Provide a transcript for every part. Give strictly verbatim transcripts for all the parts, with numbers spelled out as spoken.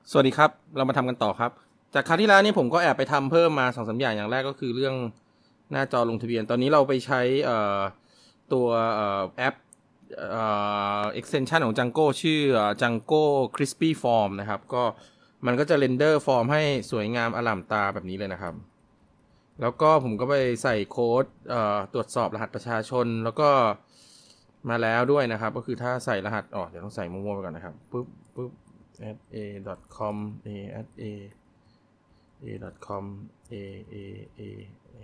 สวัสดีครับเรามาทำกันต่อครับจากคราวที่แล้วนี่ผมก็แอบไปทำเพิ่มมา สองสาม อย่างอย่างแรกก็คือเรื่องหน้าจอลงทะเบียนตอนนี้เราไปใช้ตัวแอป extension ของ Django ชื่อ Django Crispy Form นะครับก็มันก็จะเรนเดอร์ฟอร์มให้สวยงามอล่ามตาแบบนี้เลยนะครับแล้วก็ผมก็ไปใส่โค้ดตรวจสอบรหัสประชาชนแล้วก็มาแล้วด้วยนะครับก็คือถ้าใส่รหัสอ๋อเดี๋ยวต้องใส่มั่วๆไปก่อนนะครับปึ๊บปึ๊บ at a dot com a at a a dot com a a a a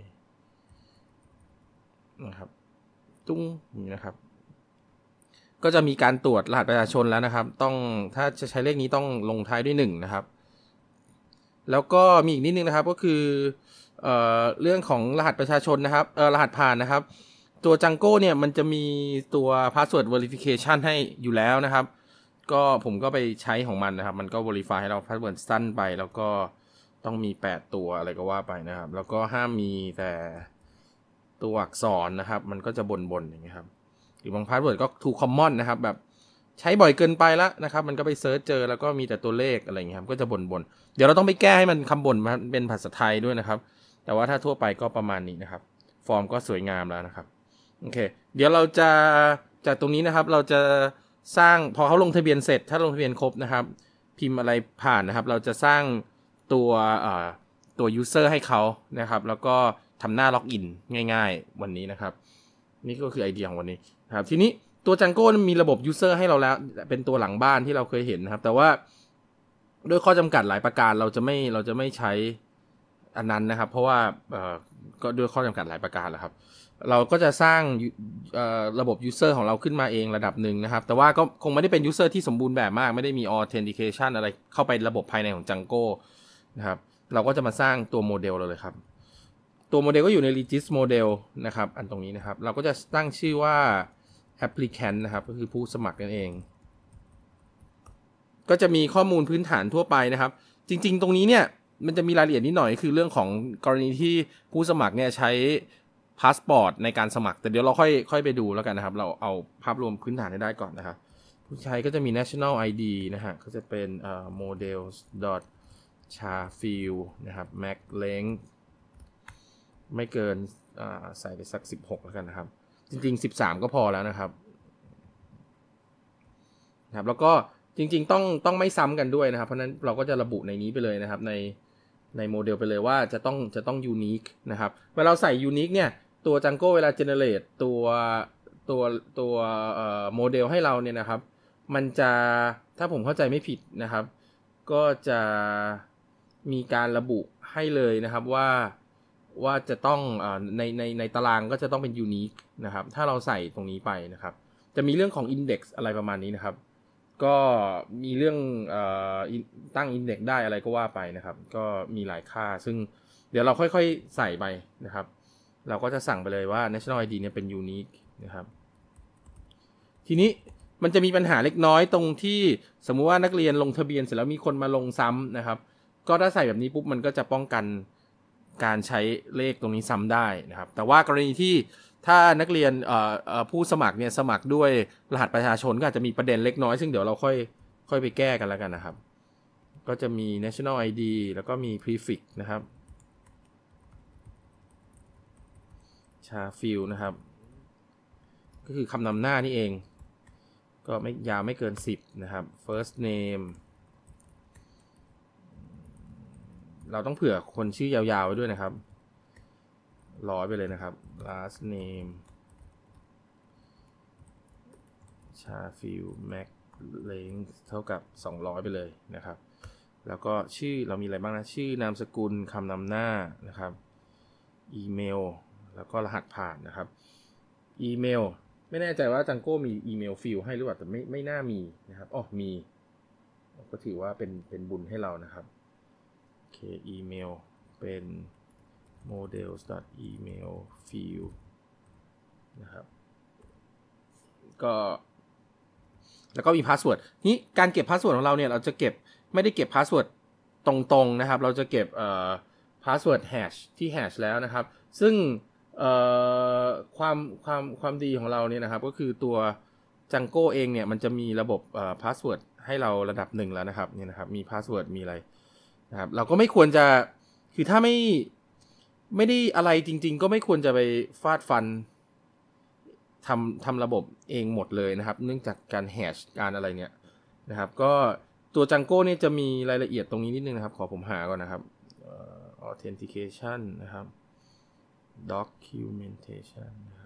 นะครับตุ้งนี่นะครับก็จะมีการตรวจรหัสประชาชนแล้วนะครับต้องถ้าจะใช้เลขนี้ต้องลงท้ายด้วยหนึ่งนะครับแล้วก็มีอีกนิดนึงนะครับก็คือเอ่อเรื่องของรหัสประชาชนนะครับเอ่อรหัสผ่านนะครับตัว Django เนี่ยมันจะมีตัว password verification ให้อยู่แล้วนะครับก็ผมก็ไปใช้ของมันนะครับมันก็ verify ให้เรา password สั้นไปแล้วก็ต้องมีแปดตัวอะไรก็ว่าไปนะครับแล้วก็ห้ามมีแต่ตัวอักษรนะครับมันก็จะบ่นๆอย่างเงี้ยครับหรือบาง password ก็ too common นะครับแบบใช้บ่อยเกินไปแล้วนะครับมันก็ไปเซิร์ชเจอแล้วก็มีแต่ตัวเลขอะไรอย่างเงี้ยครับก็จะบ่นๆเดี๋ยวเราต้องไปแก้ให้มันคำบ่นมันเป็นภาษาไทยด้วยนะครับแต่ว่าถ้าทั่วไปก็ประมาณนี้นะครับฟอร์มก็สวยงามแล้วนะครับโอเคเดี๋ยวเราจะจากตรงนี้นะครับเราจะสร้างพอเขาลงทะเบียนเสร็จถ้าลงทะเบียนครบนะครับพิมพ์อะไรผ่านนะครับเราจะสร้างตัวตัว user ให้เขานะครับแล้วก็ทำหน้าล็อกอินง่ายๆวันนี้นะครับนี่ก็คือไอเดียของวันนี้นะครับทีนี้ตัว Django มีระบบ user ให้เราแล้วเป็นตัวหลังบ้านที่เราเคยเห็นนะครับแต่ว่าด้วยข้อจำกัดหลายประการเราจะไม่เราจะไม่ใช้อันนั้นนะครับเพราะว่าเอ่อก็ด้วยข้อจำกัดหลายประการแหละครับเราก็จะสร้างเอ่อระบบ user ของเราขึ้นมาเองระดับหนึ่งนะครับแต่ว่าก็คงไม่ได้เป็น user ที่สมบูรณ์แบบมากไม่ได้มี authentication อะไรเข้าไประบบภายในของ Django นะครับเราก็จะมาสร้างตัวโมเดลเราเลยครับตัวโมเดลก็อยู่ใน regis model นะครับอันตรงนี้นะครับเราก็จะตั้งชื่อว่า applicant นะครับก็คือผู้สมัครนั่นเองก็จะมีข้อมูลพื้นฐานทั่วไปนะครับจริงๆตรงนี้เนี่ยมันจะมีรายละเอียดนิดหน่อยคือเรื่องของกรณีที่ผู้สมัครเนี่ยใช้พาสปอร์ตในการสมัครแต่เดี๋ยวเราค่อยค่อยไปดูแล้วกันนะครับเราเอาภาพรวมพื้นฐานให้ได้ก่อนนะครับผู้ใช้ก็จะมี national ไอ ดี นะฮะก็จะเป็นเอ่อ models charfield นะครับ max length ไม่เกินอ่าใส่ไปสักสิบหกแล้วกันนะครับจริงๆสิบสามก็พอแล้วนะครับนะครับแล้วก็จริงๆต้องต้องไม่ซ้ำกันด้วยนะครับเพราะนั้นเราก็จะระบุในนี้ไปเลยนะครับในในโมเดลไปเลยว่าจะต้องจะต้อง unique นะครับเวลาเราใส่ unique เนี่ยตัว Django เวลา generate ตัวตัวตัวเอ่อโมเดลให้เราเนี่ยนะครับมันจะถ้าผมเข้าใจไม่ผิดนะครับก็จะมีการระบุให้เลยนะครับว่าว่าจะต้องเอ่อในในในตารางก็จะต้องเป็น unique นะครับถ้าเราใส่ตรงนี้ไปนะครับจะมีเรื่องของ index อะไรประมาณนี้นะครับก็มีเรื่องเอ่อตั้ง index ได้อะไรก็ว่าไปนะครับก็มีหลายค่าซึ่งเดี๋ยวเราค่อยๆใส่ไปนะครับเราก็จะสั่งไปเลยว่า national ไอ ดี เนี่ยเป็น unique นะครับทีนี้มันจะมีปัญหาเล็กน้อยตรงที่สมมุติว่านักเรียนลงทะเบียนเสร็จแล้วมีคนมาลงซ้ำนะครับก็ถ้าใส่แบบนี้ปุ๊บมันก็จะป้องกันการใช้เลขตรงนี้ซ้ำได้นะครับแต่ว่ากรณีที่ถ้านักเรียนผู้สมัครเนี่ยสมัครด้วยรหัสประชาชนก็อาจจะมีประเด็นเล็กน้อยซึ่งเดี๋ยวเราค่อยค่อยไปแก้กันแล้วกันนะครับก็จะมี national ไอ ดี แล้วก็มี prefix นะครับ charfield นะครับก็คือคำนำหน้านี่เองก็ไม่ยาวไม่เกินสิบนะครับ first name เราต้องเผื่อคนชื่อยาวๆไว้ด้วยนะครับร้อยไปเลยนะครับ last name charfield max length เท่ากับสองร้อยไปเลยนะครับแล้วก็ชื่อเรามีอะไรบ้างนะชื่อนามสกุลคำนำหน้านะครับอีเมลแล้วก็รหัสผ่านนะครับอีเมลไม่แน่ใจว่า Django มีอีเมลฟิลให้หรือเปล่าแต่ไม่ไม่น่ามีนะครับอ๋อมีก็ถือว่าเป็นเป็นบุญให้เรานะครับโอเคอีเมลเป็น models.emailfield นะครับก็แล้วก็มีพาสเวิร์ดนี้การเก็บพาสเวิร์ดของเราเนี่ยเราจะเก็บไม่ได้เก็บพาสเวิร์ดตรงๆนะครับเราจะเก็บเอ่อพาสเวิร์ดแฮชที่แฮชแล้วนะครับซึ่งเอ่อความความความดีของเราเนี่ยนะครับก็คือตัว Django เองเนี่ยมันจะมีระบบเอ่อพาสเวิร์ดให้เราระดับหนึ่งแล้วนะครับนี่นะครับมีพาสเวิร์ดมีอะไรนะครับเราก็ไม่ควรจะคือถ้าไม่ไม่ได้อะไรจริงๆก็ไม่ควรจะไปฟาดฟันทำทำระบบเองหมดเลยนะครับเนื่องจากการแฮชการอะไรเนี่ยนะครับก็ตัว Django เนี่ยจะมีรายละเอียดตรงนี้นิดนึงนะครับขอผมหาก่อนนะครับ authentication นะครับ documentation นะครับ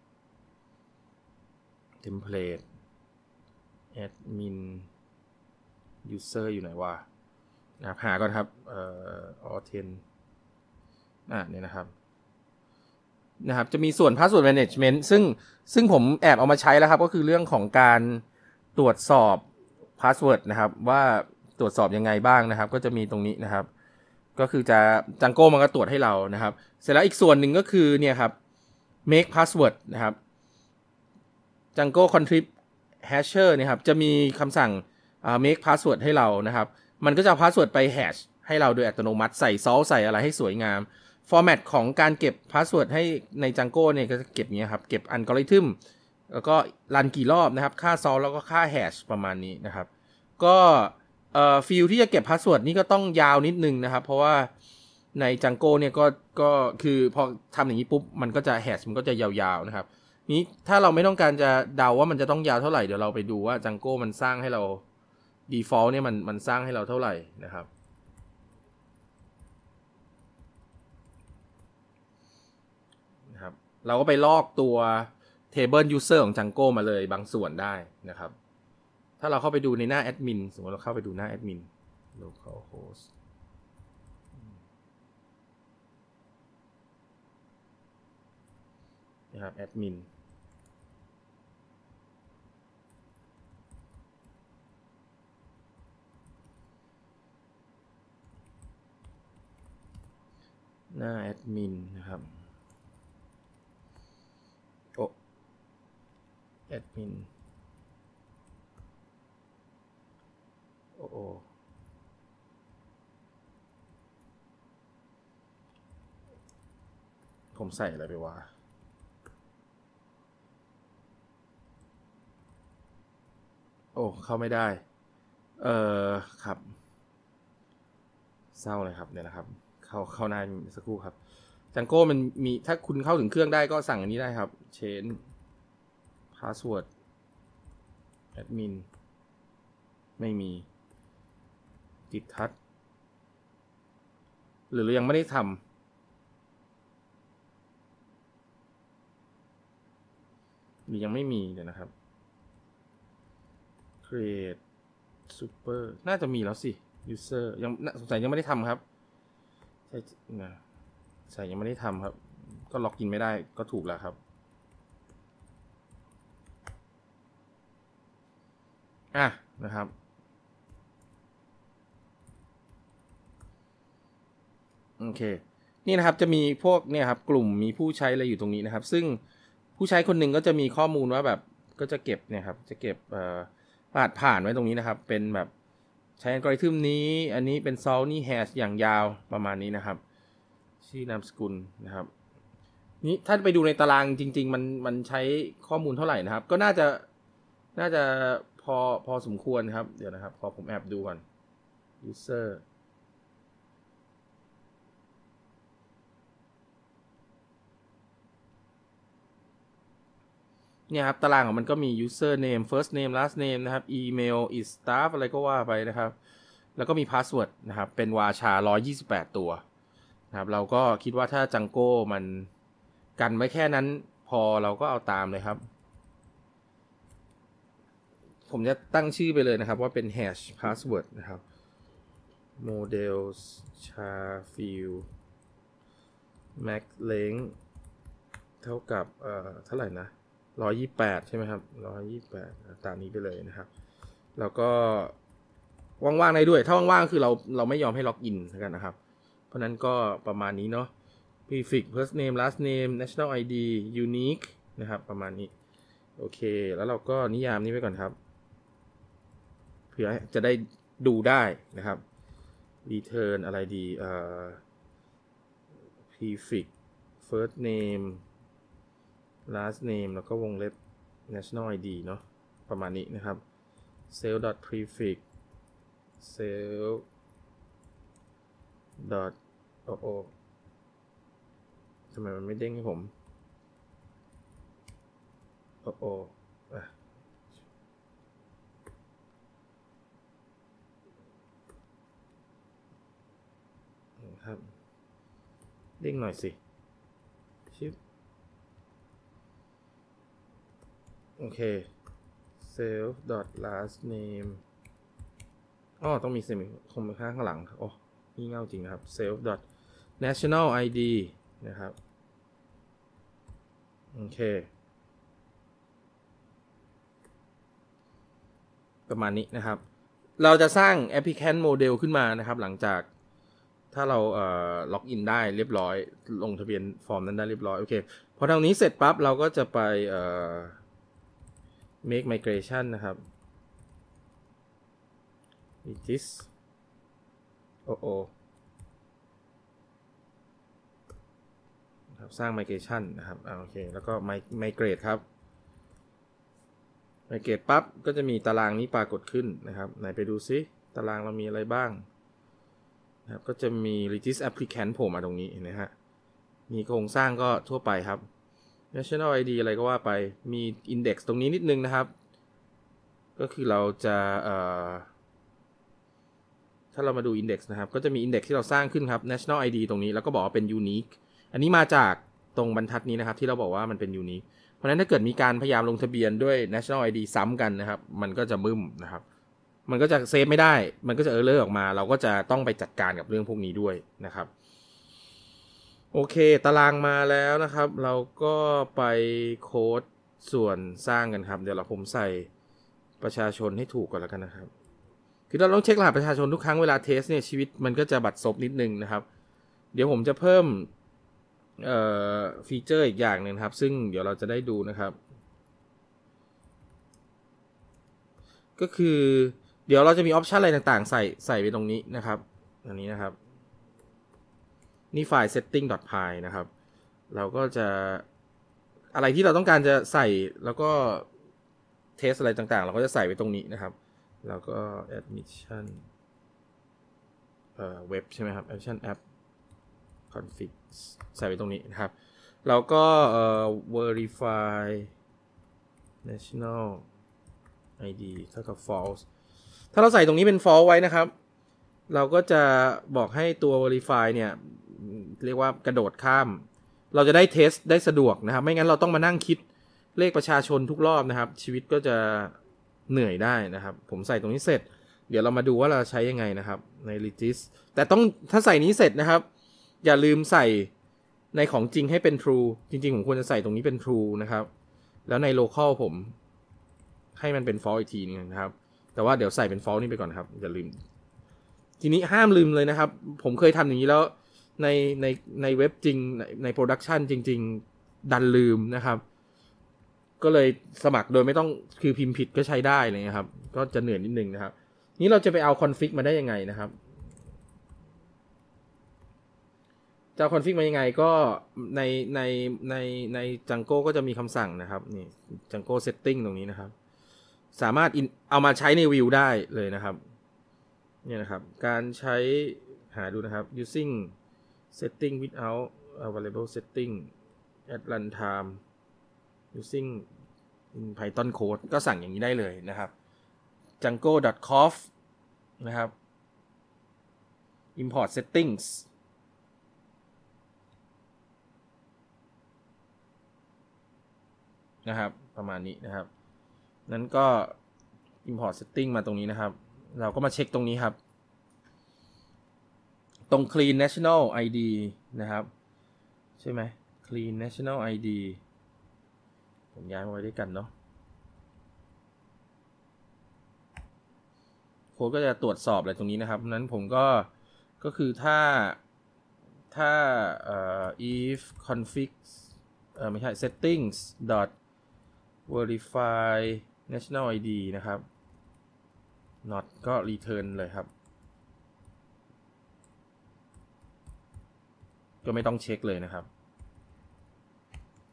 template admin user อยู่ไหนวะนะครับหาก่อนครับเอ่อ authent อ่ะเนี่ยนะครับนะครับจะมีส่วน password management ซึ่งซึ่งผมแอบเอามาใช้แล้วครับก็คือเรื่องของการตรวจสอบ password นะครับว่าตรวจสอบยังไงบ้างนะครับก็จะมีตรงนี้นะครับก็คือจะ Django มันก็ตรวจให้เรานะครับเสร็จแล้วอีกส่วนหนึ่งก็คือเนี่ยครับ make password นะครับ Django contrib hasher เนี่ยครับจะมีคำสั่ง make password ให้เรานะครับมันก็จะเอา password ไป hash ให้เราโดยอัตโนมัติใส่ซอสใส่อะไรให้สวยงามฟอร์แมตของการเก็บพาสเวิร์ดให้ใน Django เนี่ยก็จะเก็บเงี้ยครับเก็บอัลกอริทึมแล้วก็รันกี่รอบนะครับค่าซอสแล้วก็ค่าแฮชประมาณนี้นะครับก็เอ่อฟิลที่จะเก็บพาสเวิร์ดนี่ก็ต้องยาวนิดนึงนะครับเพราะว่าใน Django เนี่ยก็ก็คือพอทำอย่างนี้ปุ๊บมันก็จะแฮชมันก็จะยาวๆนะครับนี้ถ้าเราไม่ต้องการจะเดาว่ามันจะต้องยาวเท่าไหร่เดี๋ยวเราไปดูว่า Django มันสร้างให้เรา default เนี่ยมันมันสร้างให้เราเท่าไหร่นะครับเราก็ไปลอกตัว table user ของ Django มาเลยบางส่วนได้นะครับถ้าเราเข้าไปดูในหน้า admin สมมติเราเข้าไปดูหน้า admin localhost นะครับ admin หน้า admin นะครับโอ้ admin โอ้โอ้ผมใส่อะไรไปวะโอ้เข้าไม่ได้เออครับเศร้าเลยครับเนี่ยนะครับเข้าเข้าหน้าสักครู่ครับ Django มันมีถ้าคุณเข้าถึงเครื่องได้ก็สั่งอันนี้ได้ครับ change password admin ไม่มีติดทัชหรือเรายังไม่ได้ทำหรือยังไม่มีเดี๋ยวนะครับ create super น่าจะมีแล้วสิ user ยังสงสัยยังไม่ได้ทำครับใช่นะใช่ยังไม่ได้ทำครับก็ล็อกอินไม่ได้ก็ถูกแล้วครับอ่ะนะครับโอเคนี่นะครับจะมีพวกเนี่ยครับกลุ่มมีผู้ใช้อะไรอยู่ตรงนี้นะครับซึ่งผู้ใช้คนหนึ่งก็จะมีข้อมูลว่าแบบก็จะเก็บเนี่ยครับจะเก็บเอ่อรหัสผ่านไว้ตรงนี้นะครับเป็นแบบใช้อัลกอริทึมนี้อันนี้เป็น salt นี่ hash อย่างยาวประมาณนี้นะครับชื่อนามสกุลนะครับนี่ถ้าไปดูในตารางจริงๆมันมันใช้ข้อมูลเท่าไหร่นะครับก็น่าจะน่าจะพอพอสมควรครับเดี๋ยวนะครับพอผมแอบดูก่อน userเนี่ยครับตารางของมันก็มี user name first name last name นะครับ email is staff อะไรก็ว่าไปนะครับแล้วก็มี password นะครับเป็นวาชาหนึ่งร้อยยี่สิบแปดตัวนะครับเราก็คิดว่าถ้า Django มันกันไว้แค่นั้นพอเราก็เอาตามเลยครับผมจะตั้งชื่อไปเลยนะครับว่าเป็น hash password นะครับ models char field max length เท่ากับเอ่อเท่าไหร่นะหนึ่งร้อยยี่สิบแปดใช่ไหมครับหนึ่งร้อยยี่สิบแปดตามนี้ไปเลยนะครับแล้วก็ว่างๆได้ด้วยถ้าว่างๆคือเราเราไม่ยอมให้ล็อกอินกันนะครับเพราะนั้นก็ประมาณนี้เนาะ prefix first name last name national ไอ ดี unique นะครับประมาณนี้โอเคแล้วเราก็นิยามนี้ไว้ก่อนครับเพื่อจะได้ดูได้นะครับ return อะไรดีเอ่อ prefix first name last name แล้วก็วงเล็บ national ไอ ดี เนาะประมาณนี้นะครับ self dot prefix self dot โอ้โอ้ทำไมมันไม่เด้งให้ผมโอ้โอ้อ่ะครับเด้งหน่อยสิชิปโอเค self dot last name อ๋อต้องมีเซมิคอมข้างข้างหลังโอ้นี่เง่าจริงนะครับ self dot national ไอ ดี นะครับโอเคประมาณนี้นะครับเราจะสร้าง applicant model ขึ้นมานะครับหลังจากถ้าเราเอ่อล็อกอินได้เรียบร้อยลงทะเบียนฟอร์มนั้นได้เรียบร้อยโอเคพอทางนี้เสร็จปั๊บเราก็จะไปเอ่อ make migration นะครับ regis โอ้โอ้สร้าง migration นะครับอ่าโอเคแล้วก็ migrate ครับ migrate ปั๊บก็จะมีตารางนี้ปรากฏขึ้นนะครับไหนไปดูซิตารางเรามีอะไรบ้างนะครับก็จะมี regis applicant โผล่มาตรงนี้เห็นไหมฮะมีโครงสร้างก็ทั่วไปครับ national ไอ ดี อะไรก็ว่าไปมี index ตรงนี้นิดนึงนะครับก็คือเราจะเอ่อถ้าเรามาดู index นะครับก็จะมี index ที่เราสร้างขึ้นครับ national ไอ ดี ตรงนี้แล้วก็บอกว่าเป็น unique อันนี้มาจากตรงบรรทัดนี้นะครับที่เราบอกว่ามันเป็น unique เพราะฉะนั้นถ้าเกิดมีการพยายามลงทะเบียนด้วย national ไอ ดี ซ้ำกันนะครับมันก็จะบึ้มนะครับมันก็จะเซฟไม่ได้มันก็จะเออร์เลอร์ออกมาเราก็จะต้องไปจัดการกับเรื่องพวกนี้ด้วยนะครับโอเคตารางมาแล้วนะครับเราก็ไปโค้ดส่วนสร้างกันครับเดี๋ยวเราผมใส่ประชาชนให้ถูกก่อนแล้วกันนะครับคือเราต้องเช็ครหัสประชาชนทุกครั้งเวลาเทสเนี่ยชีวิตมันก็จะบัดซบนิดนึงนะครับเดี๋ยวผมจะเพิ่มเอ่อฟีเจอร์อีกอย่างนึงครับซึ่งเดี๋ยวเราจะได้ดูนะครับก็คือเดี๋ยวเราจะมีออปชันอะไรต่างๆใส่ใส่ไปตรงนี้นะครับอันนี้นะครับนี่ไฟล์ setting.py นะครับเราก็จะอะไรที่เราต้องการจะใส่แล้วก็เทสอะไรต่างๆเราก็จะใส่ไว้ตรงนี้นะครับแล้วก็ admission เอ่อเว็บใช่ไหมครับ admission app config ใส่ไว้ตรงนี้นะครับแล้วก็เอ่อ verify national ไอ ดี เท่ากับ false ถ้าเราใส่ตรงนี้เป็น false ไว้นะครับเราก็จะบอกให้ตัว verify เนี่ยเรียกว่ากระโดดข้ามเราจะได้เทสได้สะดวกนะครับไม่งั้นเราต้องมานั่งคิดเลขประชาชนทุกรอบนะครับชีวิตก็จะเหนื่อยได้นะครับผมใส่ตรงนี้เสร็จเดี๋ยวเรามาดูว่าเราใช้ยังไงนะครับใน regis แต่ต้องถ้าใส่นี้เสร็จนะครับอย่าลืมใส่ในของจริงให้เป็น true จริงๆผมควรจะใส่ตรงนี้เป็น true นะครับแล้วใน local ผมให้มันเป็น false อีกทีนึงนะครับแต่ว่าเดี๋ยวใส่เป็น false นี่ไปก่อนครับอย่าลืมทีนี้ห้ามลืมเลยนะครับผมเคยทำอย่างนี้แล้วในในในเว็บจริงในในโปรดักชันจริงๆดันลืมนะครับก็เลยสมัครโดยไม่ต้องคือพิมพ์ผิดก็ใช้ได้เลยนะครับก็จะเหนื่อยนิดนึงนะครับนี้เราจะไปเอาคอนฟิกมาได้ยังไงนะครับจะเอาคอนฟิกมายังไงก็ในในในใน Django ก็จะมีคำสั่งนะครับนี่ Django setting ตรงนี้นะครับสามารถเอามาใช้ในวิวได้เลยนะครับเนี่ยนะครับการใช้หาดูนะครับ using setting without available setting at runtime using in Python code ก็สั่งอย่างนี้ได้เลยนะครับ django.conf นะครับ import settings นะครับประมาณนี้นะครับนั้นก็ import setting มาตรงนี้นะครับเราก็มาเช็คตรงนี้ครับตรง clean national ไอ ดี นะครับใช่ไหม clean national ไอ ดี ผมย้ายมาไว้ด้วยกันเนาะโค้ดก็จะตรวจสอบอะไรตรงนี้นะครับนั้นผมก็ก็คือถ้าถ้าเอ่อ if config เอ่อไม่ใช่ settings dot verify national ไอ ดี นะครับ not ก็ return เลยครับก็ไม่ต้องเช็คเลยนะครับ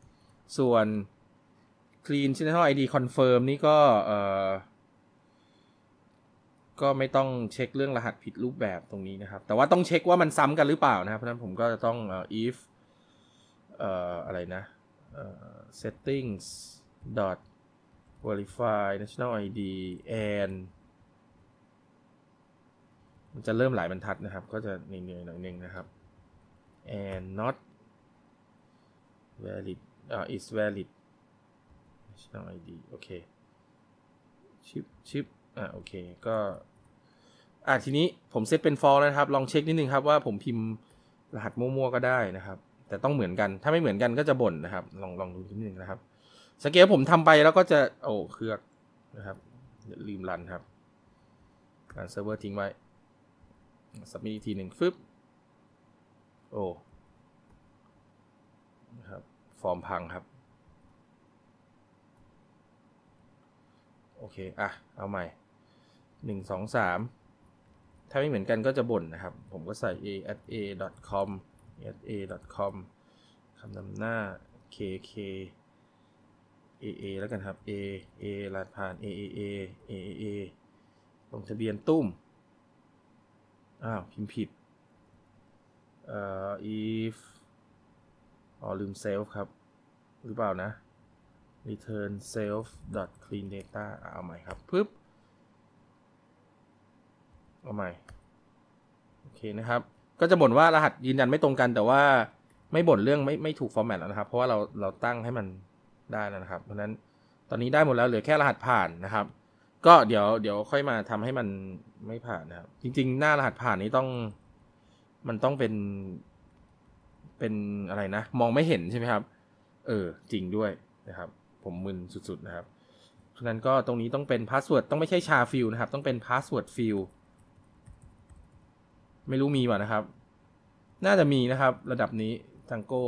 ส่วน clean national ไอ ดี confirm นี่ก็เอ่อก็ไม่ต้องเช็คเรื่องรหัสผิดรูปแบบตรงนี้นะครับแต่ว่าต้องเช็คว่ามันซ้ำกันหรือเปล่านะครับเพราะฉะนั้นผมก็จะต้องเอ่อ if เอ่ออะไรนะเอ่อ settings dot verify national ไอ ดี and มันจะเริ่มหลายบรรทัดนะครับก็จะเหนื่อยๆหน่อยนึงนะครับ and not valid อ่า is valid national ไอ ดี โอเคชิปชิปอ่าโอเคก็อ่าทีนี้ผมเซตเป็น false แล้วนะครับลองเช็คนิดนึงครับว่าผมพิมพ์รหัสมั่วๆก็ได้นะครับแต่ต้องเหมือนกันถ้าไม่เหมือนกันก็จะบ่นนะครับลองลองดูนิดนึงนะครับสังเกตผมทำไปแล้วก็จะโอ้เครือกนะครับลืมรันครับรันเซิร์ฟเวอร์ทิ้งไว้สับมิทอีกทีหนึ่งฟึบโอ้นะครับฟอร์มพังครับโอเคอ่ะเอาใหม่หนึ่ง สอง สามถ้าไม่เหมือนกันก็จะบ่นนะครับผมก็ใส่ a at a dot com at a dot com คำนำหน้า kk aa แล้วกันครับ a a รหัสผ่าน aaa aaa ลงทะเบียนตุ้มอ้าวพิมพ์ผิดเอ่อ if อ๋อลืม self ครับหรือเปล่านะ return self dot clean data เอาใหม่ครับปึ๊บเอาใหม่โอเคนะครับก็จะบ่นว่ารหัสยืนยันไม่ตรงกันแต่ว่าไม่บ่นเรื่องไม่ไม่ถูกฟอร์แมตแล้วนะครับเพราะว่าเราเราตั้งให้มันได้แล้วนะครับเพราะนั้นตอนนี้ได้หมดแล้วเหลือแค่รหัสผ่านนะครับก็เดี๋ยวเดี๋ยวค่อยมาทำให้มันไม่ผ่านนะครับจริงๆหน้ารหัสผ่านนี้ต้องมันต้องเป็นเป็นอะไรนะมองไม่เห็นใช่ไหมครับเออจริงด้วยนะครับผมมึนสุดๆนะครับเพราะนั้นก็ตรงนี้ต้องเป็นพาสเวิร์ดต้องไม่ใช่ชาฟิลนะครับต้องเป็นพาสเวิร์ดฟิลไม่รู้มีป่ะนะครับน่าจะมีนะครับระดับนี้ทังโก้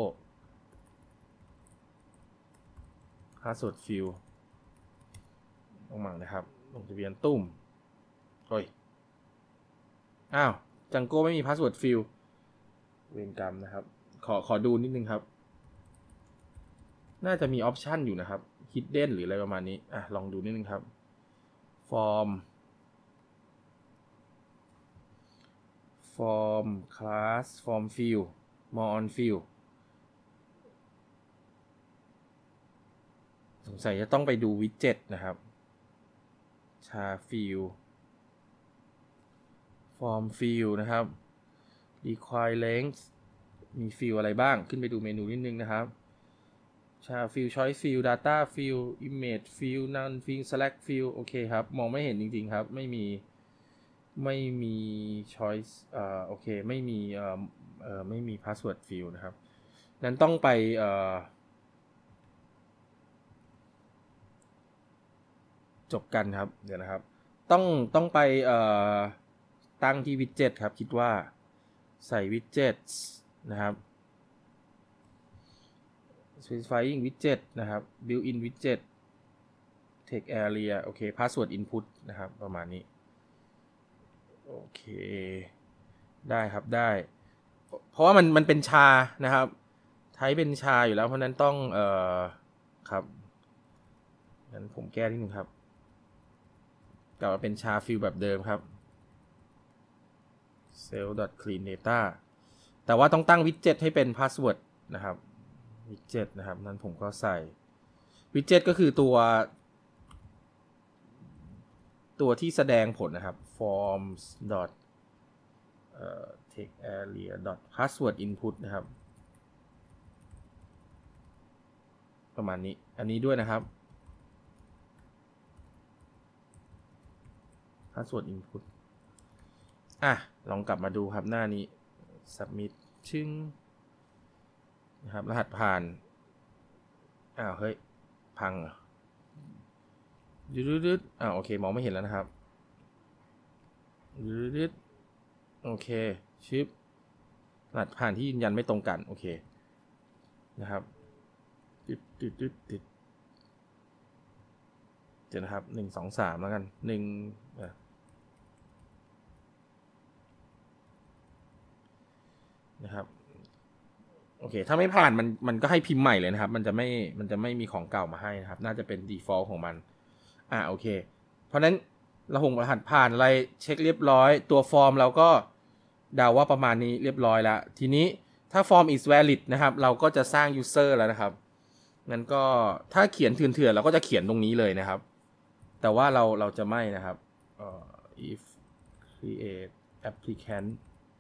พาสเวิร์ดฟิลลงมานะครับลงทะเบียนตุ้มเฮ้ยอ้าวจังโก้ไม่มีพาสเวิร์ดฟิลเวรกรรมนะครับขอขอดูนิดนึงครับน่าจะมีออปชันอยู่นะครับ hidden หรืออะไรประมาณนี้อ่ะลองดูนิดนึงครับ form form class form field more on field สงสัยจะต้องไปดู widget นะครับ ชา field form field นะครับ require length มี field อะไรบ้างขึ้นไปดูเมนูนิดนึงนะครับชา field choice field data field image field none field select field โอเคครับมองไม่เห็นจริงๆครับไม่มีไม่มี choice เอ่อโอเคไม่มีเอ่อเอ่อไม่มี password field นะครับนั้นต้องไปเอ่อจบกันครับเดี๋ยวนะครับต้องต้องไปเอ่อตั้งที่ widget ครับคิดว่าใส่ widgets นะครับ specifying widget นะครับ built-in widget text area โอเค password input นะครับประมาณนี้โอเคได้ครับได้เพราะว่ามันมันเป็นชานะครับใช้เป็นชาอยู่แล้วเพราะนั้นต้องเอ่อครับงั้นผมแก้นิดนึงครับกลับมาเป็นชาฟิลแบบเดิมครับ cell.clean data แต่ว่าต้องตั้ง widget ให้เป็น password นะครับ widget นะครับนั้นผมก็ใส่ widget ก็คือตัวตัวที่แสดงผลนะครับ forms dot text area dot password input นะครับประมาณนี้อันนี้ด้วยนะครับ password input อ่ะลองกลับมาดูครับหน้านี้ submit ชึ่งนะครับรหัสผ่านอ้าวเฮ้ยพังเหรอดืดๆอ่าโอเคมองไม่เห็นแล้วนะครับดืดๆโอเคชิปรหัสผ่านที่ยืนยันไม่ตรงกันโอเคนะครับติดติดติดติดเดี๋ยวนะครับหนึ่งสองสามแล้วกันหนึ่งนะครับโอเคถ้าไม่ผ่านมันมันก็ให้พิมพ์ใหม่เลยนะครับมันจะไม่มันจะไม่มีของเก่ามาให้นะครับน่าจะเป็น default ของมันอ่าโอเคเพราะนั้นรหัสรหัสผ่านอะไรเช็คเรียบร้อยตัวฟอร์มเราก็เดาว่าประมาณนี้เรียบร้อยแล้วทีนี้ถ้า form is valid นะครับเราก็จะสร้าง user แล้วนะครับงั้นก็ถ้าเขียนเถื่อนๆเราก็จะเขียนตรงนี้เลยนะครับแต่ว่าเราเราจะไม่นะครับ if create applicant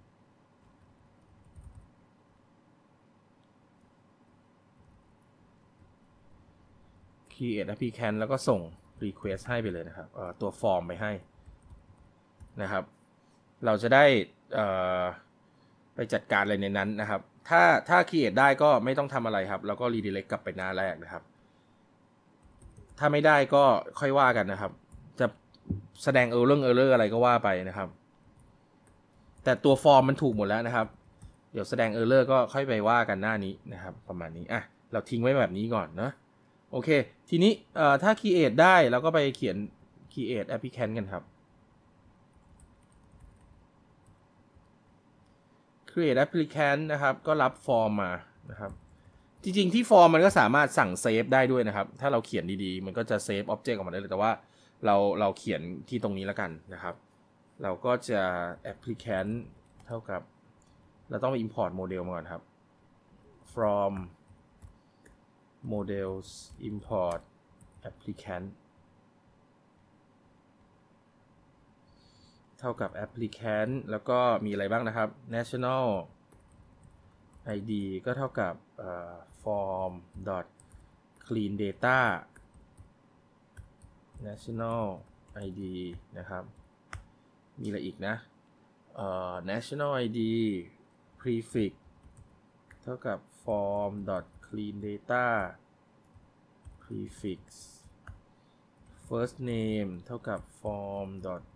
create applicant แล้วก็ส่ง request ให้ไปเลยนะครับตัวฟอร์มไปให้นะครับเราจะได้ไปจัดการอะไรในนั้นนะครับถ้าถ้า create ได้ก็ไม่ต้องทำอะไรครับแล้วก็ redirect กลับไปหน้าแรกนะครับถ้าไม่ได้ก็ค่อยว่ากันนะครับจะแสดง error error อะไรก็ว่าไปนะครับแต่ตัวฟอร์มมันถูกหมดแล้วนะครับเดี๋ยวแสดง error ก็ค่อยไปว่ากันหน้านี้นะครับประมาณนี้อ่ะเราทิ้งไว้แบบนี้ก่อนนะโอเคทีนี้เอ่อถ้า create ได้เราก็ไปเขียน create applicant กันครับ create applicant นะครับก็รับฟอร์มมานะครับจริงๆที่ฟอร์มมันก็สามารถสั่งเซฟได้ด้วยนะครับถ้าเราเขียนดีๆมันก็จะเซฟ object ออกมาได้เลยแต่ว่าเราเราเขียนที่ตรงนี้แล้วกันนะครับเราก็จะ applicant เท่ากับเราต้องไป import โมเดลมาก่อนครับ from models import applicant เท่ากับ applicant แล้วก็มีอะไรบ้างนะครับ national ไอ ดี ก็เท่ากับ form clean data national ไอ ดี นะครับมีอะไรอีกนะ national ไอ ดี prefix เท่ากับ form clean data prefix first name เท่ากับ form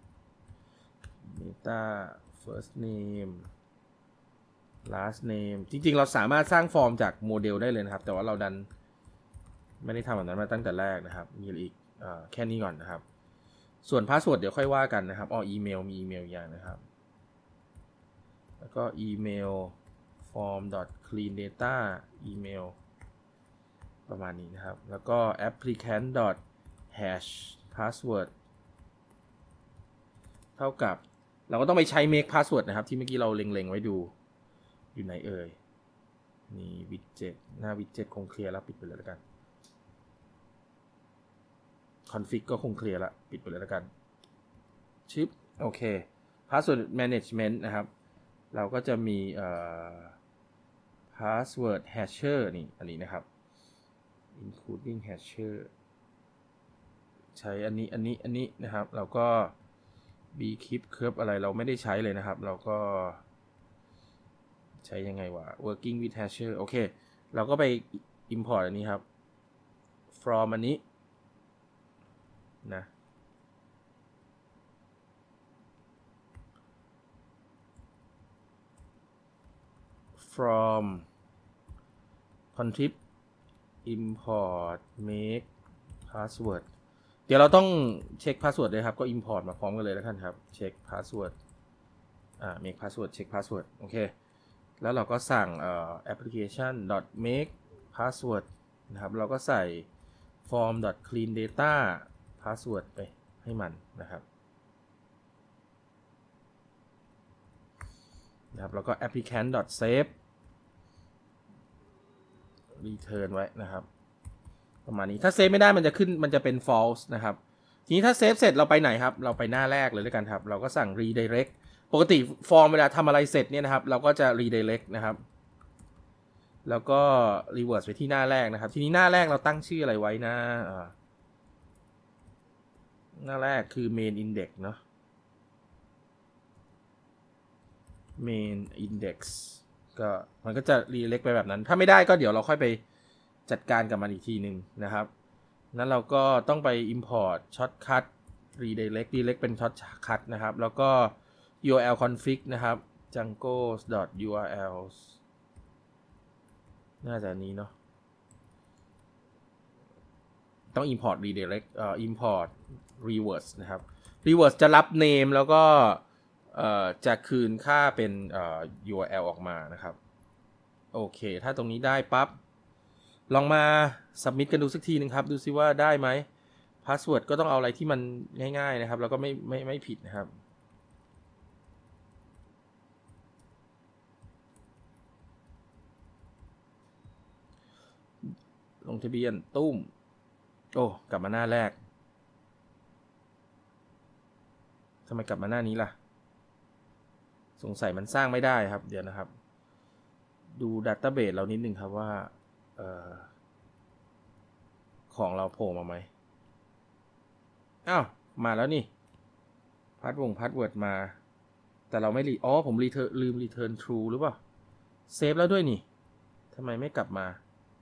data first name last name จริงๆเราสามารถสร้างฟอร์มจากโมเดลได้เลยนะครับแต่ว่าเราดันไม่ได้ทำแบบนั้นมาตั้งแต่แรกนะครับมีอีกเอ่อแค่นี้ก่อนนะครับส่วนพาสเวิร์ดเดี๋ยวค่อยว่ากันนะครับอ๋ออีเมลมีอีเมลอย่างนะครับแล้วก็อีเมล form clean data อีเมลประมาณนี้นะครับแล้วก็ applicant hash password เท่ากับเราก็ต้องไปใช้ make password นะครับที่เมื่อกี้เราเล็งๆไว้ดูอยู่ไหนเอ่ยนี่ widget หน้า widget คงเคลียร์แล้วปิดไปเลยแล้วกัน config ก็คงเคลียร์แล้วปิดไปเลยแล้วกันชิปโอเค password management นะครับเราก็จะมีเอ่อ password hasher นี่อันนี้นะครับ including hasher ใช้อันนี้อันนี้อันนี้นะครับเราก็ bkeep curve อะไรเราไม่ได้ใช้เลยนะครับเราก็ใช้ยังไงวะ working with hasher โอเคเราก็ไป import อันนี้ครับ from อันนี้นะ from contrib import make password เดี๋ยวเราต้องเช็ค password เลยครับก็ import มาพร้อมกันเลยแล้วกันครับเช็ค password อ่า make password เช็ค password โอเคแล้วเราก็สั่งเอ่อ application make password นะครับเราก็ใส่ form clean data password ไปให้มันนะครับนะครับแล้วก็ applicant save return ไว้นะครับประมาณนี้ถ้าเซฟไม่ได้มันจะขึ้นมันจะเป็น false นะครับทีนี้ถ้าเซฟเสร็จเราไปไหนครับเราไปหน้าแรกเลยด้วยกันครับเราก็สั่ง redirect ปกติฟอร์มเวลาทำอะไรเสร็จเนี่ยนะครับเราก็จะ redirect นะครับแล้วก็ reverse ไปที่หน้าแรกนะครับทีนี้หน้าแรกเราตั้งชื่ออะไรไว้นะหน้าแรกคือ main index เนาะ main index ก็มันก็จะ redirect ไปแบบนั้นถ้าไม่ได้ก็เดี๋ยวเราค่อยไปจัดการกับมันอีกทีหนึ่งนะครับนั้นเราก็ต้องไป import shortcut redirect redirect เป็น shortcut นะครับแล้วก็ ยู อาร์ แอล config นะครับ django.url น่าจะนี้เนาะต้อง import redirect เอ่อ import reverse นะครับ reverse จะรับ name แล้วก็เอ่อจะคืนค่าเป็นเอ่อ ยู อาร์ แอล ออกมานะครับโอเคถ้าตรงนี้ได้ปั๊บลองมา submit กันดูสักทีนึงครับดูซิว่าได้ไหมพาสเวิร์ดก็ต้องเอาอะไรที่มันง่ายๆนะครับแล้วก็ไม่ไม่ไม่ผิดนะครับลงทะเบียนตุ้มโอ้กลับมาหน้าแรกทำไมกลับมาหน้านี้ล่ะสงสัยมันสร้างไม่ได้ครับเดี๋ยวนะครับดูดัตต้าเบสเรานิดนึงครับว่าเอ่อของเราโผล่มาไหมอ้าวมาแล้วนี่พาสวงพาสเวิร์ดมาแต่เราไม่รีอ๋อผมรีเทิร์นลืมรีเทิร์น true หรือเปล่าเซฟแล้วด้วยนี่ทำไมไม่กลับมา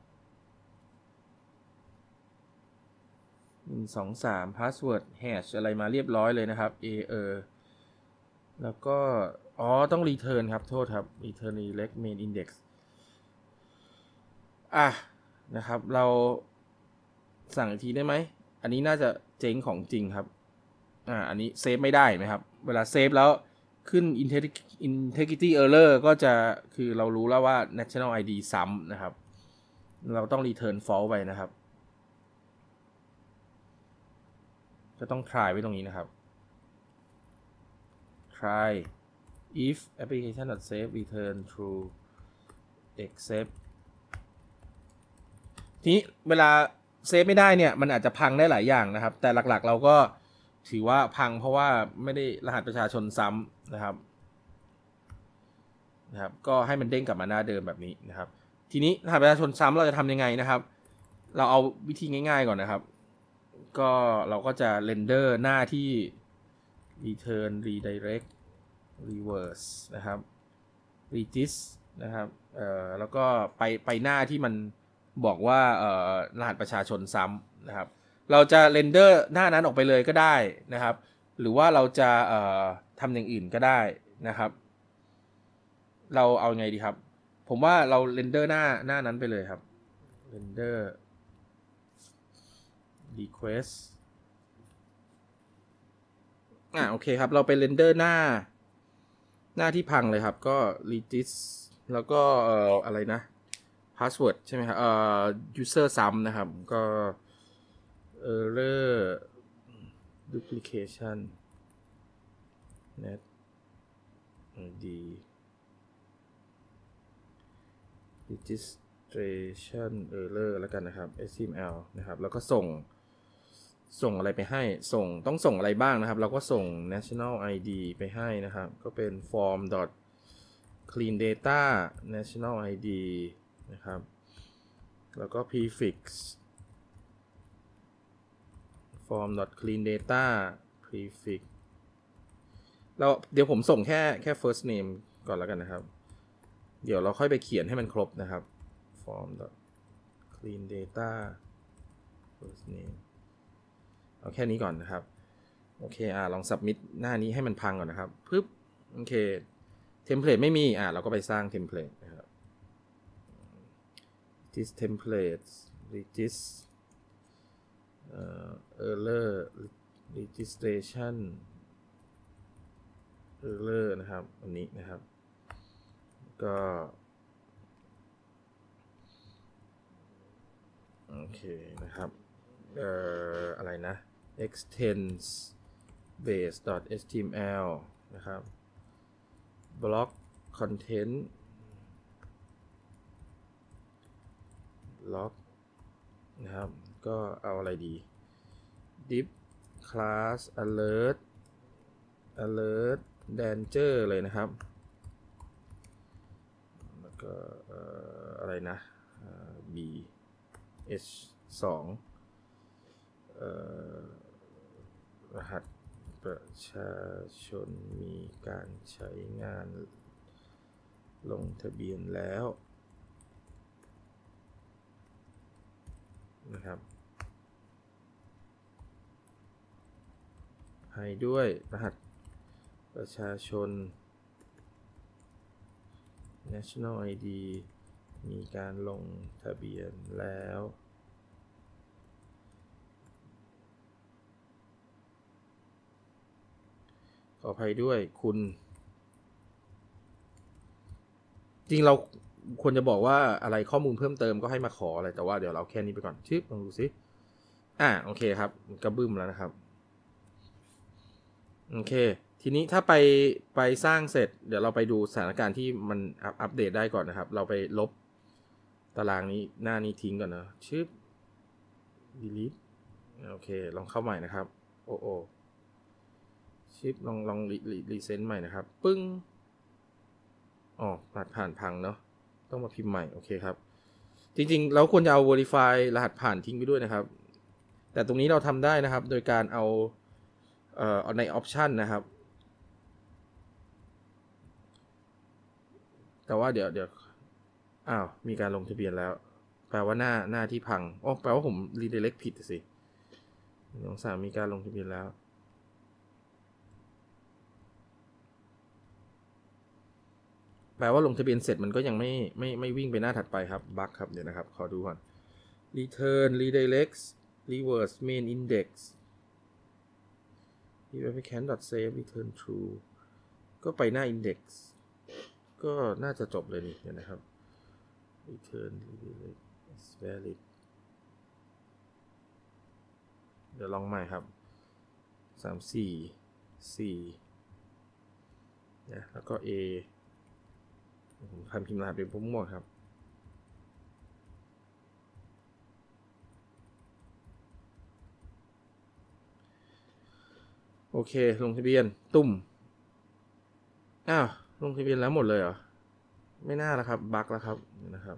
หนึ่ง สอง สาม password hash อะไรมาเรียบร้อยเลยนะครับ a เออแล้วก็อ๋อต้อง return ครับโทษครับ return select main index อ่ะนะครับเราสั่งอีกทีได้ไหมอันนี้น่าจะเจ๊งของจริงครับอ่าอันนี้เซฟไม่ได้ไหมครับเวลาเซฟแล้วขึ้น integrity error ก็จะคือเรารู้แล้วว่า national ไอ ดี ซ้ำนะครับเราต้อง return false ไปนะครับจะต้อง try ไว้ตรงนี้นะครับ try if application.save return true except ทีนี้เวลาเซฟไม่ได้เนี่ยมันอาจจะพังได้หลายอย่างนะครับแต่หลักๆเราก็ถือว่าพังเพราะว่าไม่ได้รหัสประชาชนซ้ำนะครับนะครับก็ให้มันเด้งกลับมาหน้าเดิมแบบนี้นะครับทีนี้รหัสประชาชนซ้ำเราจะทำยังไงนะครับเราเอาวิธีง่ายๆก่อนนะครับก็เราก็จะเรนเดอร์หน้าที่ return redirect reverse นะครับ regis นะครับเอ่อแล้วก็ไปไปหน้าที่มันบอกว่าเอ่อรหัสประชาชนซ้ำนะครับเราจะเรนเดอร์หน้านั้นออกไปเลยก็ได้นะครับหรือว่าเราจะเอ่อทำอย่างอื่นก็ได้นะครับเราเอาไงดีครับผมว่าเราเรนเดอร์หน้าหน้านั้นไปเลยครับเรนเดอร์ request อ่าโอเคครับเราไปเรนเดอร์หน้าหน้าที่พังเลยครับก็ regis แล้วก็เอ่ออะไรนะ password ใช่ไหมครับเอ่อ user ซ้ำนะครับก็ error duplication net id registration error แล้วกันนะครับ html นะครับแล้วก็ส่งส่งอะไรไปให้ส่งต้องส่งอะไรบ้างนะครับเราก็ส่ง national ไอ ดี ไปให้นะครับก็เป็น form clean data national ไอ ดี นะครับแล้วก็ prefix form clean data prefix เราเดี๋ยวผมส่งแค่แค่ first name ก่อนแล้วกันนะครับเดี๋ยวเราค่อยไปเขียนให้มันครบนะครับ form clean data first name เอาแค่นี้ก่อนนะครับโอเคอ่าลอง submit หน้านี้ให้มันพังก่อนนะครับปึ๊บโอเคเทมเพลตไม่มีอ่าเราก็ไปสร้างเทมเพลตนะครับ this template regis uh, error registration error นะครับอันนี้นะครับก็โอเคนะครับเอ่ออะไรนะ extends base.html นะครับ block content block นะครับก็เอาอะไรดี div class alert alert danger เลยนะครับแล้วก็เอ่ออะไรนะ b h สองเอ่อรหัสประชาชนมีการใช้งานลงทะเบียนแล้วนะครับให้ด้วยรหัสประชาชน national ไอ ดี มีการลงทะเบียนแล้วขออภัยด้วยคุณจริงเราควรจะบอกว่าอะไรข้อมูลเพิ่มเติมก็ให้มาขออะไรแต่ว่าเดี๋ยวเราแค่นี้ไปก่อนชิปลองดูสิอ่าโอเคครับก็บึ้มแล้วนะครับโอเคทีนี้ถ้าไปไปสร้างเสร็จเดี๋ยวเราไปดูสถานการณ์ที่มันอัปเดตได้ก่อนนะครับเราไปลบตารางนี้หน้านี้ทิ้งก่อนนะชื่อ delete โอเคลองเข้าใหม่นะครับโอ้โอ้ชิปลองลองรีเซ็ตใหม่นะครับปึ้งอ๋อรหัสผ่านพังเนาะต้องมาพิมพ์ใหม่โอเคครับจริงๆเราควรจะเอา verify รหัสผ่านทิ้งไปด้วยนะครับแต่ตรงนี้เราทำได้นะครับโดยการเอาเอ่อใน option นะครับแต่ว่าเดี๋ยวเดี๋ยวอ้าวมีการลงทะเบียนแล้วแปลว่าหน้าหน้าที่พังอ๋อแปลว่าผม redirect ผิดสิสองสามมีการลงทะเบียนแล้วแปลว่าลงทะเบียนเสร็จมันก็ยังไม่ไม่ไม่วิ่งไปหน้าถัดไปครับบั๊กครับเดี๋ยวนะครับขอดูก่อน return redirect reverse main index if applicant dot save return true ก็ไปหน้า index ก็น่าจะจบเลยนี่เดี๋ยวนะครับ return redirect is valid เดี๋ยวลองใหม่ครับสามสี่สี่นะแล้วก็ A ผมทำพิมพ์รหัสเป็นพุ่มหมดครับโอเคลงทะเบียนตุ่มอ้าวลงทะเบียนแล้วหมดเลยเหรอไม่น่าแล้วครับบั๊กแล้วครับนะครับ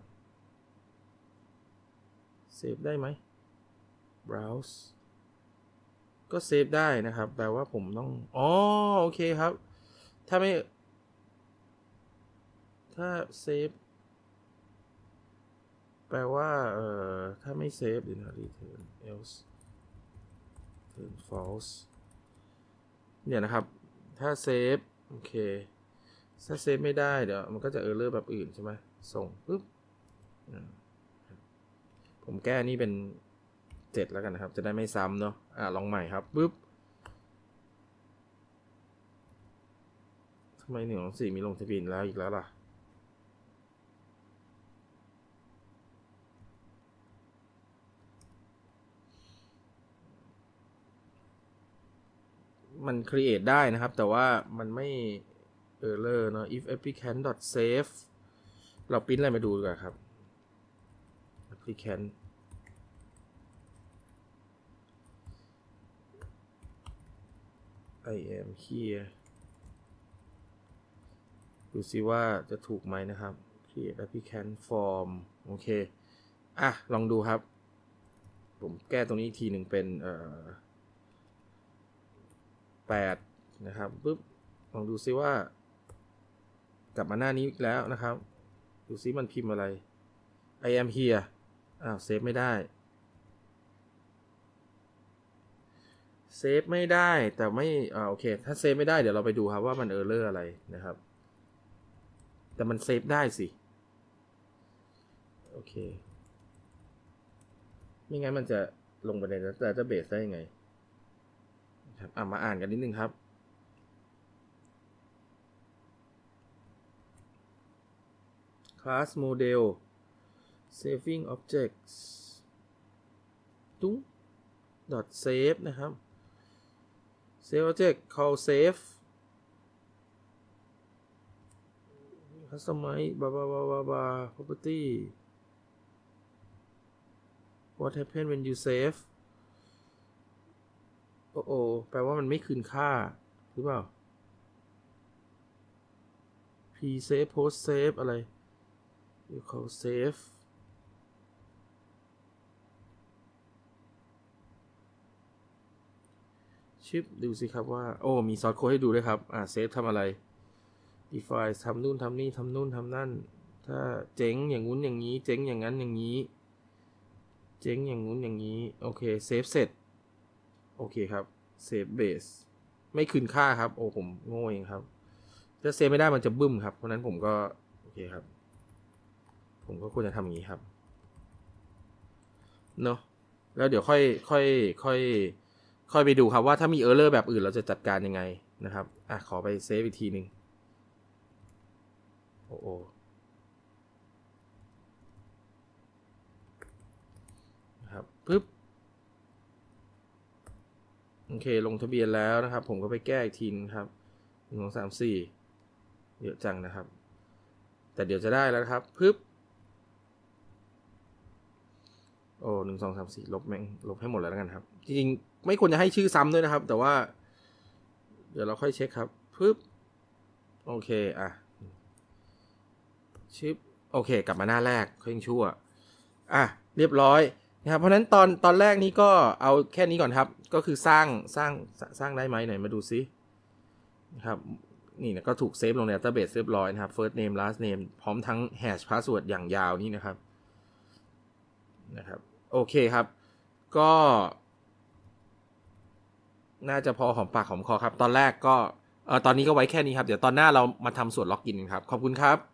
เซฟได้ไหม browse ก็เซฟได้นะครับแปลว่าผมต้องอ๋อโอเคครับถ้าไม่ถ้าเซฟแปลว่าเอ่อถ้าไม่เซฟเดี๋ยวนะ return else return false เนี่ยนะครับถ้าเซฟโอเคถ้าเซฟไม่ได้เดี๋ยวมันก็จะเออร์เลอร์แบบอื่นใช่ไหมส่งปุ๊บผมแก้นี่เป็นเจ็ดแล้วกันนะครับจะได้ไม่ซ้ำเนาะอ่ะลองใหม่ครับปุ๊บทำไมหนึ่งของสี่มีลงทะเบียนแล้วอีกแล้วล่ะมัน create ได้นะครับแต่ว่ามันไม่ error เนาะ if applicant dot save เราปริ้นอะไรมาดูดีกว่าครับ applicant I am here ดูซิว่าจะถูกไหมนะครับ create applicant form โอเคอ่ะลองดูครับผมแก้ตรงนี้อีกทีหนึ่งเป็นเอ่อแปดนะครับปุ๊บลองดูซิว่ากลับมาหน้านี้อีกแล้วนะครับดูซิมันพิมพ์อะไร I am here อ้าวเซฟไม่ได้เซฟไม่ได้แต่ไม่อ่าโอเคถ้าเซฟไม่ได้เดี๋ยวเราไปดูครับว่ามันเออร์เลอร์อะไรนะครับแต่มันเซฟได้สิโอเคไม่งั้นมันจะลงไปในดัตต้าเบสได้ยังไงครับอ่ะมาอ่านกันนิดนึงครับ class model saving objects ตุ้ง dot save นะครับ save object call save customize บาบาบาบาบา property what happen when you save โอ้โอแปลว่ามันไม่คืนค่าหรือเปล่า pre save post save อะไร you call saveชิปดูสิครับว่าโอ้มีซอสโค้ดให้ดูด้วยครับอ่าเซฟทำอะไร define ทำนู่นทำนี่ทำนู่นทำนั่นถ้าเจ๊งอย่างงู้นอย่างนี้เจ๊งอย่างนั้นอย่างนี้เจ๊งอย่างงู้นอย่างนี้โอเคเซฟเสร็จโอเคครับเซฟเบสไม่คืนค่าครับโอ้ผมโง่เองครับถ้าเซฟไม่ได้มันจะบึ้มครับเพราะนั้นผมก็โอเคครับผมก็ควรจะทำอย่างนี้ครับเนาะแล้วเดี๋ยวค่อยค่อยค่อยค่อยไปดูครับว่าถ้ามีเออร์เลอร์แบบอื่นเราจะจัดการยังไงนะครับอ่ะขอไปเซฟอีกทีนึงโอ้โหนะครับปึ๊บโอเคลงทะเบียนแล้วนะครับผมก็ไปแก้อีกทีครับหนึ่ง สอง สาม สี่เยอะจังนะครับแต่เดี๋ยวจะได้แล้วครับปึ๊บโอ้หนึ่ง สอง สาม สี่ลบแม่งลบให้หมดแล้วแล้วกันครับจริงๆไม่ควรจะให้ชื่อซ้ำด้วยนะครับแต่ว่าเดี๋ยวเราค่อยเช็คครับปึ๊บโอเคอ่ะชิปโอเคกลับมาหน้าแรกเขายังชั่วอ่ะเรียบร้อยนะครับเพราะนั้นตอนตอนแรกนี้ก็เอาแค่นี้ก่อนครับก็คือสร้างสร้างสร้างได้ไหมไหนมาดูซินะครับนี่นะก็ถูกเซฟลงใน database เรียบร้อยนะครับ first name last name พร้อมทั้ง hash password อย่างยาวนี่นะครับนะครับโอเคครับก็น่าจะพอหอมปากหอมคอครับตอนแรกก็เออตอนนี้ก็ไว้แค่นี้ครับเดี๋ยวตอนหน้าเรามาทำส่วนล็อกอินครับขอบคุณครับ